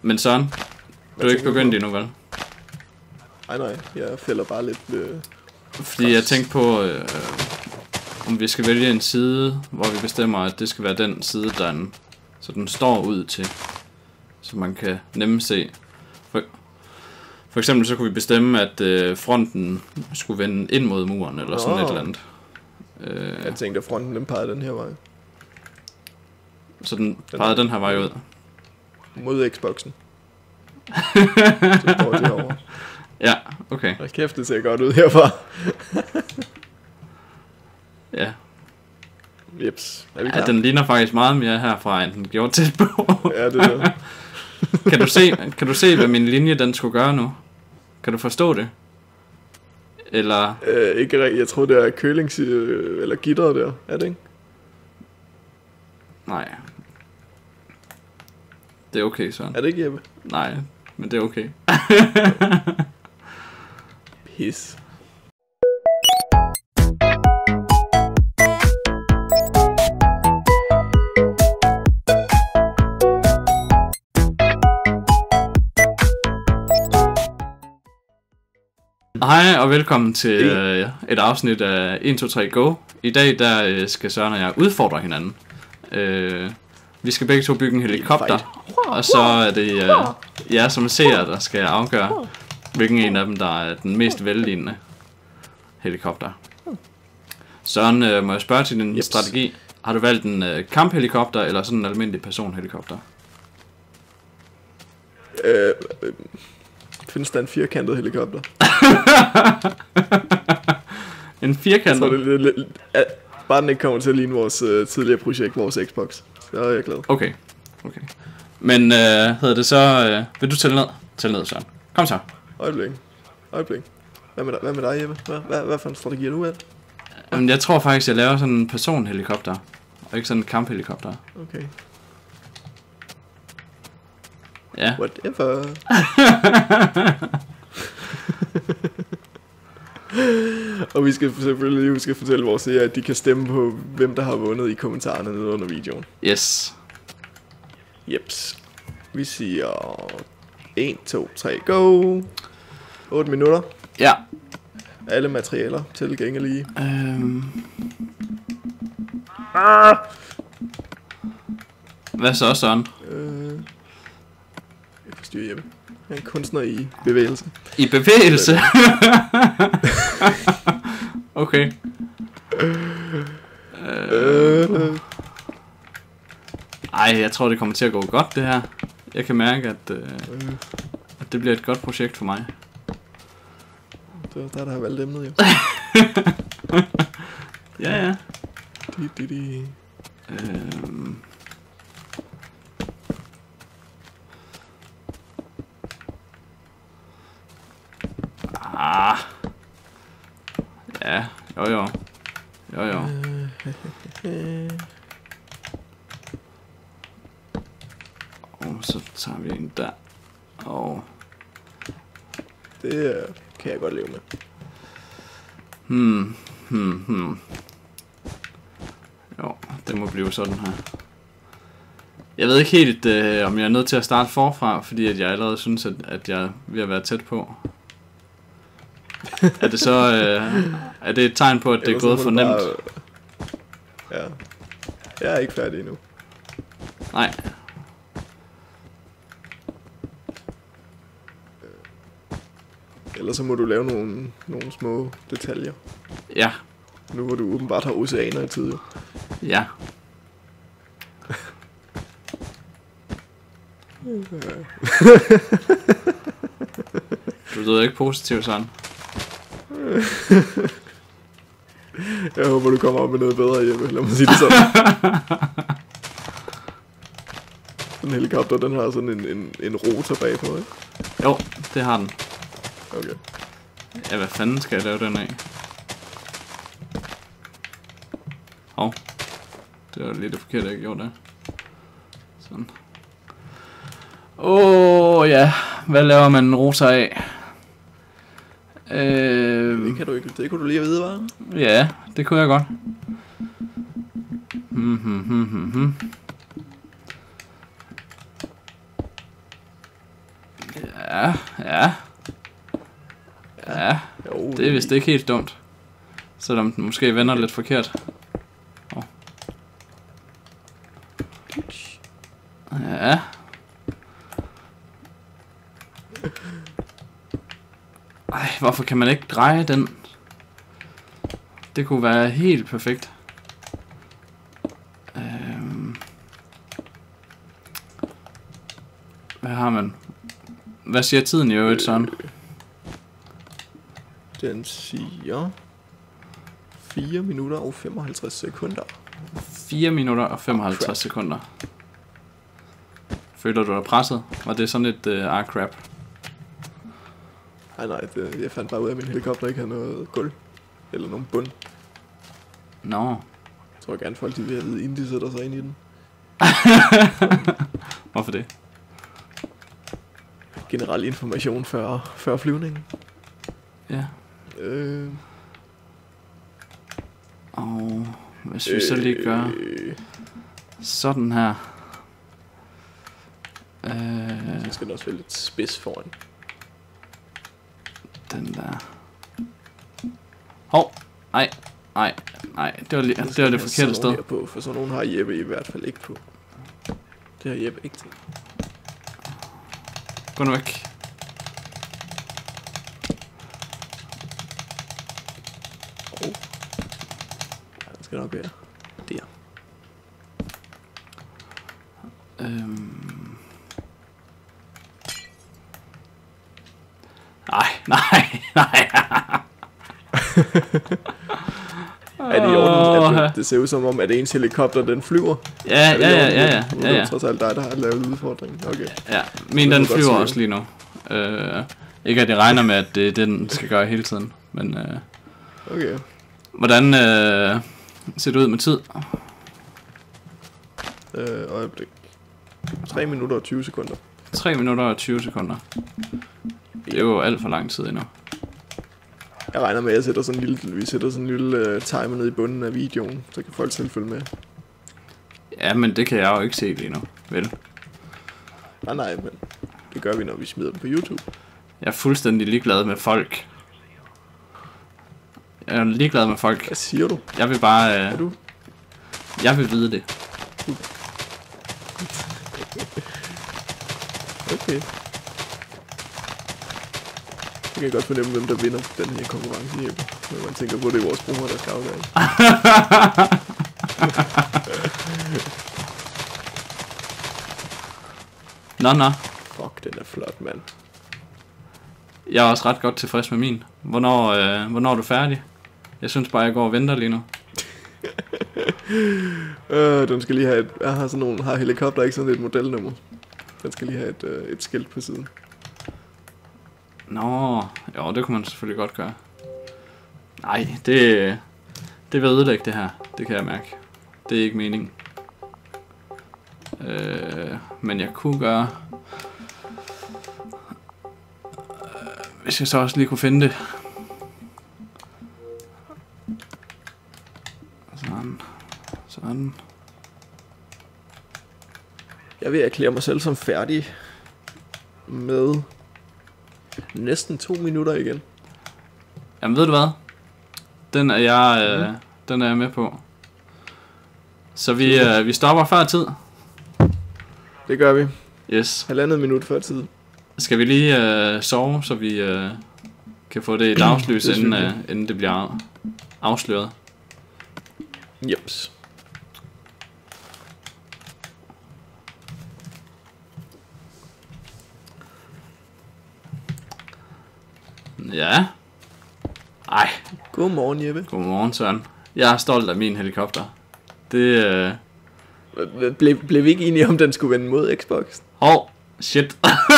Men Søren, du er ikke begyndt endnu, vel? Nej, jeg fælder bare lidt... Fordi jeg tænkte på, om vi skal vælge en side, hvor vi bestemmer, at det skal være den side, der så den står ud til. Så man kan nemt se. For eksempel så kunne vi bestemme, at fronten skulle vende ind mod muren, eller sådan et eller andet. Jeg tænkte, at fronten den pegede den her vej. Så den pegede den her vej ud? Mod Xboxen. Så står det herovre. Ja, okay. Og kæft, det ser godt ud herfra. Ja. Jeps. Ja, den ligner faktisk meget mere herfra, end den gjorde tæt på. Ja, det er det. Kan du se, hvad min linje den skulle gøre nu? Kan du forstå det? Eller... Ikke rigtigt. Jeg tror, det er kølings... eller gitteret der. Er det ikke? Nej. Det er okay, Søren. Er det ikke, Jeppe? Nej, men det er okay. Pis. Hej og velkommen til et afsnit af 1, 2, 3, Go. I dag der skal Søren og jeg udfordre hinanden. Vi skal begge to bygge en helikopter. Og så er det jer som seere, der skal afgøre, hvilken en af dem, der er den mest vellignende helikopter. Søren, må jeg spørge til din strategi. Har du valgt en kamphelikopter eller sådan en almindelig personhelikopter? Findes der en firkantet helikopter? En firkantet? Bare den ikke kommer til at ligne vores tidligere projekt, vores Xbox. Så er jeg glad. Okay. Men hedder det så... vil du tælle ned? Tælle ned, Søren. Kom så. Øjeblik. Hvad med dig, Jeppe? Hvad for en strategi er du valgt? Jeg tror faktisk, jeg laver sådan en personhelikopter. Og ikke sådan en kamphelikopter. Okay. Ja. Whatever. Og vi skal selvfølgelig huske at fortælle vores seere, at de kan stemme på, hvem der har vundet i kommentarerne nede under videoen. Yes. Jeps. Vi siger 1, 2, 3, go. 8 minutter. Ja. Alle materialer tilgængelige. Hvad så, Søren? Jeg forstyrrer Jeppe. Han er en kunstner i bevægelse. I bevægelse? Okay. Ej, jeg tror det kommer til at gå godt det her. Jeg kan mærke at det bliver et godt projekt for mig. Det er der har valgt emnet jo. Ja. Ja, jo. Og så tager vi en der. Og det kan jeg godt leve med. Jo, det må blive sådan her. Jeg ved ikke helt, om jeg er nødt til at starte forfra, fordi at jeg allerede synes, at jeg er ved at være tæt på. Er det så er det et tegn på, at det er gået for nemt? Ja. Jeg er ikke færdig endnu. Nej. Ellers så må du lave nogle små detaljer. Ja. Nu hvor du åbenbart har oceaner i tid jo. Ja. Du lyder ikke positiv, sådan. Jeg håber du kommer op med noget bedre, Jeppe. Lad mig sige det sådan. Den helikopter, den har sådan en rotor bagpå, ikke? Jo, det har den. Okay. Ja, hvad fanden skal jeg lave den af? Det var lidt det forkerte, jeg gjorde der. Sådan. Ja. Hvad laver man en rotor af? Det kan du ikke. Det kunne du lige at vide, hva'? Ja, det kunne jeg godt. Ja, ja. Ja, Jo, det er vist ikke helt dumt. Selvom den måske vender lidt forkert. Oh. Ja. Ej, hvorfor kan man ikke dreje den? Det kunne være helt perfekt. Hvad har man? Hvad siger tiden i øvrigt sådan? Den siger 4 minutter og 55 sekunder. 4 minutter og 55 sekunder. Føler du dig presset? Var det sådan et crap? Nej, jeg fandt bare ud af, at min helikopter ikke havde noget gulv. Eller nogen bund. Nå. Jeg tror gerne folk, de vil have vide, inden de sætter sig ind i den. Hvorfor det? Generel information før flyvningen. Ja. Og hvis vi så lige gør sådan her. Så skal den også være lidt spids foran. Den der. Hov. Nej. Det var det forkerte sted. På, for sådan nogen har Jeppe i hvert fald ikke på. Det har Jeppe ikke til. Gå nu væk. Ja, det skal nok være der. Nej. Er det i orden, at det ser ud som om, at ens helikopter, den flyver? Ja. Det er trods alt dig, der har lavet udfordringen. Okay. Ja, min den flyver også lige nu. Ikke at jeg regner med, at det er det, den skal gøre hele tiden. Men okay. Hvordan ser det ud med tid? Øjeblik. 3 minutter og 20 sekunder. 3 minutter og 20 sekunder. Det er jo alt for lang tid endnu. Jeg regner med, at vi sætter sådan en lille timer ned i bunden af videoen, så kan folk selv følge med. Ja, men det kan jeg jo ikke se lige nu, vel? Nej, men det gør vi, når vi smider dem på YouTube. Jeg er fuldstændig ligeglad med folk. Jeg er ligeglad med folk. Hvad siger du? Jeg vil bare... Er du? Jeg vil vide det. Okay. Jeg kan godt fornemme, hvem der vinder den her konkurrence, Jeppe. Når man tænker på, at det er vores brugere, der skal afgøre. Nå. Fuck, den er flot, mand. Jeg er også ret godt tilfreds med min. Hvornår er du færdig? Jeg synes bare, jeg går og venter lige nu. Den skal lige have har helikopter ikke sådan et modelnummer. Den skal lige have et skilt på siden. Nå, jo, det kunne man selvfølgelig godt gøre. Nej, det vil ødelægge det her. Det kan jeg mærke. Det er ikke meningen. Men jeg kunne gøre... hvis jeg så også lige kunne finde det. Sådan. Jeg vil erklære mig selv som færdig med næsten 2 minutter igen. Jamen ved du hvad? Den er jeg med på. Så vi stopper før tid. Det gør vi. Yes. 1,5 minut før tid. Skal vi lige sove, så vi kan få det i dagslys, inden det bliver afsløret? Jeps. Ja. Ej. Godmorgen, Jeppe. Godmorgen, Søren. Jeg er stolt af min helikopter. Det Blev vi ikke enige om, den skulle vende mod Xbox? Shit.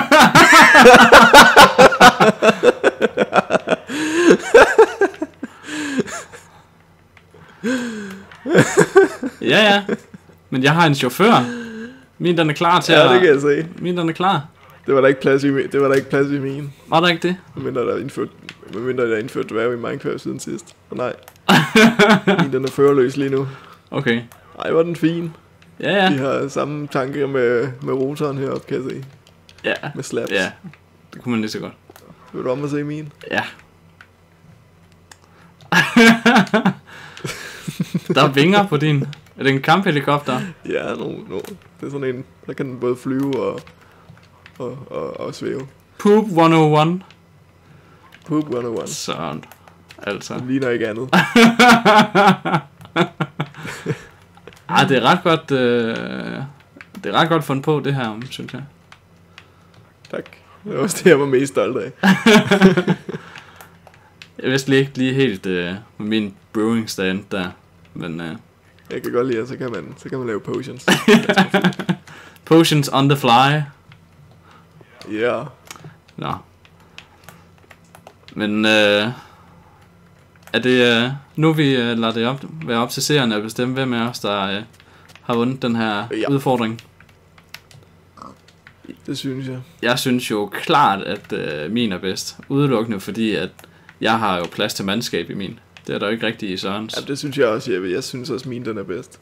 Ja. Men jeg har en chauffør. Min den er klar til det kan jeg se. Min den er klar. Det var der ikke plads i min. Var der ikke det? Medmindre der er indført dværg i Minecraft siden sidst. Nej. Min den er førerløs lige nu. Okay. Ej, var den fin. Ja. Vi har samme tanker med rotoren heroppe, kan jeg se. Ja, med slaps. ja. Det kunne man lige så godt. Vil du om at se min? Ja. Der er vinger på din. Er det en kamphelikopter? Ja, no. Det er sådan en, der kan den både flyve og svæve. Poop 101. Poop 101. Sådan. Altså. Det ligner ikke andet. Det er ret godt. Det er ret godt fundet på det her, synes jeg. Tak. Det var også det, jeg var mest stolt af. Jeg vidste lige helt med min brewing stand der, men jeg kan godt lide, at så kan man lave potions. potions on the fly. Ja. Nå. Men er det nu vi lader det være op til seerne at bestemme, hvem af os der har vundet den her udfordring? Det synes jeg. Jeg synes jo klart at min er bedst, udelukkende fordi at jeg har jo plads til mandskab i min. Det er der jo ikke rigtigt i Sørens. Ja, det synes jeg også, Jeppe. Jeg synes også, min den er bedst.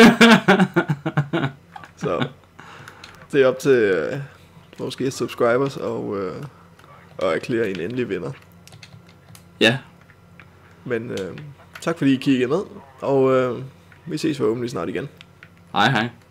Så det er op til måske subscribers og erklære en endelig vinder. Ja. Men tak fordi I kiggede med, og vi ses forhåbentlig snart igen. Hej hej.